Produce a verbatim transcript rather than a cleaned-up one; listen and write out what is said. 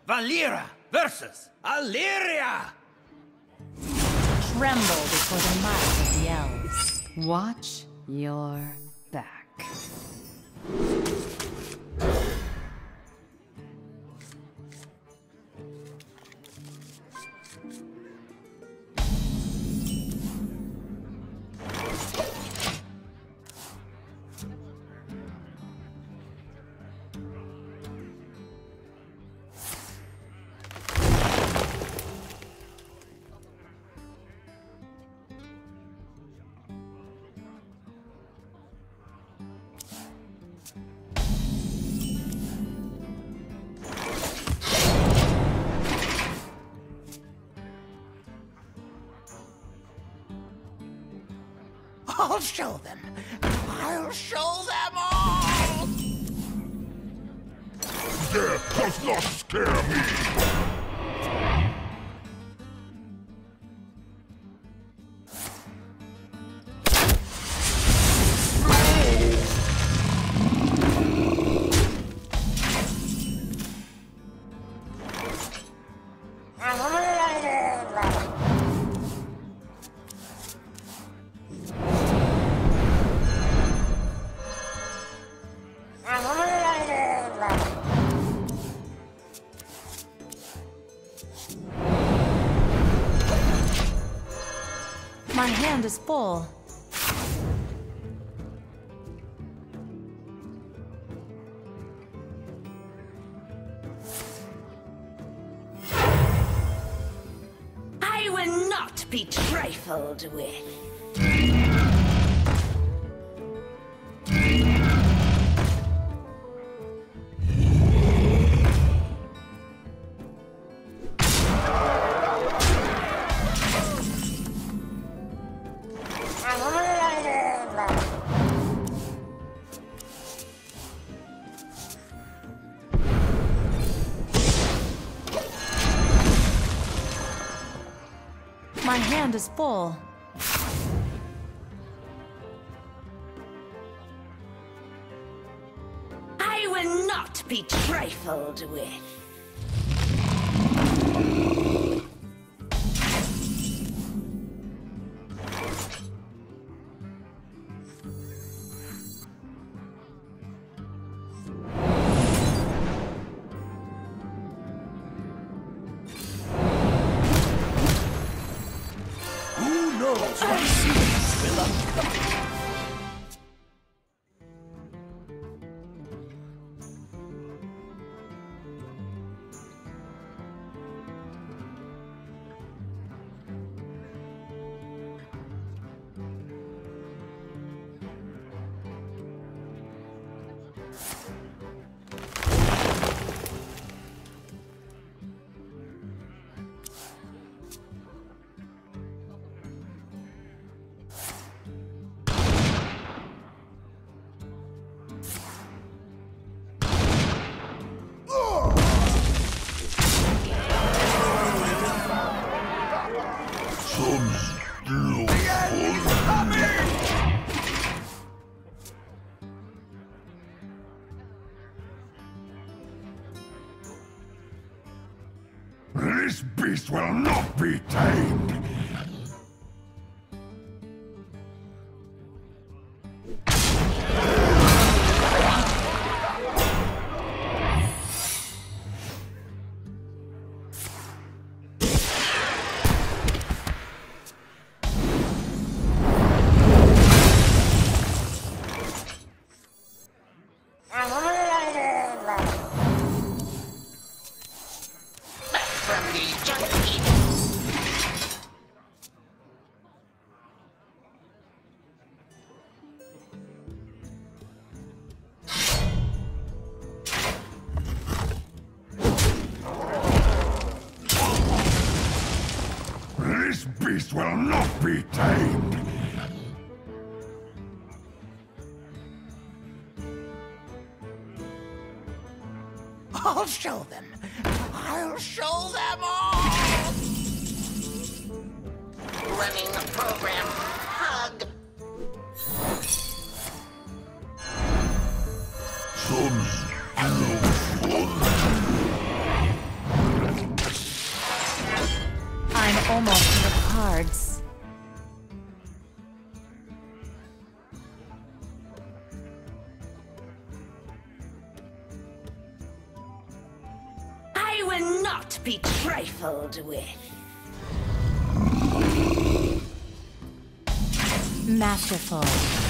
Valera versus Illyria! Tremble before the might of the elves. Watch your back. I'll show them. I'll show them all! Death does not scare me! My hand is full. I will not be trifled with. My hand is full. I will not be trifled with. This beast will not be tamed! This beast will not be tamed! I'll show them. I'll show them all! Running the program. Hug. Sons, cards. I will not be trifled with. Masterful.